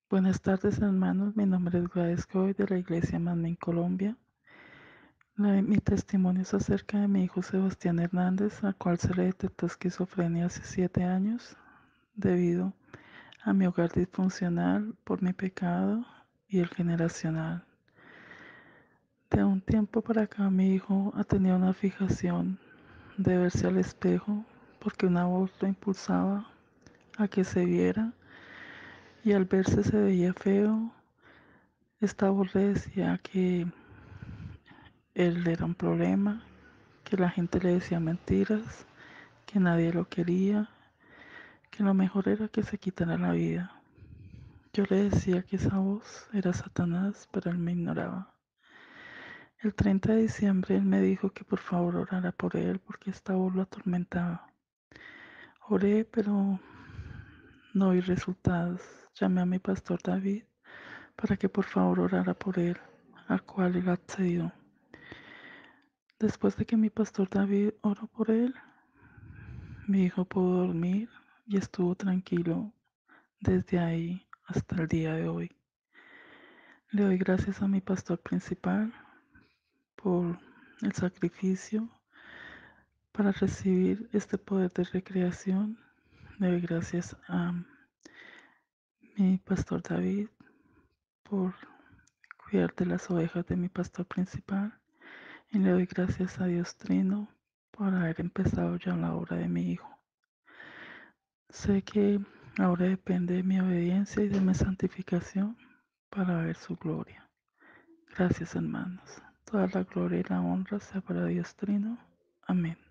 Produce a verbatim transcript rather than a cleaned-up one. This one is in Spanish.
Buenas tardes, hermanos. Mi nombre es Gladys Coy de la Iglesia Manmin Colombia. La- mi testimonio es acerca de mi hijo Sebastián Hernández, al cual se le detectó esquizofrenia hace siete años debido a mi hogar disfuncional por mi pecado y el generacional. De un tiempo para acá, mi hijo ha tenido una fijación de verse al espejo porque una voz lo impulsaba a que se viera y al verse se veía feo. Esta voz le decía que él era un problema, que la gente le decía mentiras, que nadie lo quería, que lo mejor era que se quitara la vida. Yo le decía que esa voz era Satanás, pero él me ignoraba. El treinta de diciembre él me dijo que por favor orara por él porque esta voz lo atormentaba. Oré, pero no vi resultados. Llamé a mi pastor David para que por favor orara por él, al cual él accedió. Después de que mi pastor David oró por él, mi hijo pudo dormir y estuvo tranquilo desde ahí hasta el día de hoy. Le doy gracias a mi pastor principal por el sacrificio para recibir este poder de recreación. Le doy gracias a mi pastor David por cuidar de las ovejas de mi pastor principal. Y le doy gracias a Dios Trino por haber empezado ya la obra de mi hijo. Sé que ahora depende de mi obediencia y de mi santificación para ver su gloria. Gracias, hermanos. Toda la gloria y la honra sea para Dios Trino. Amén.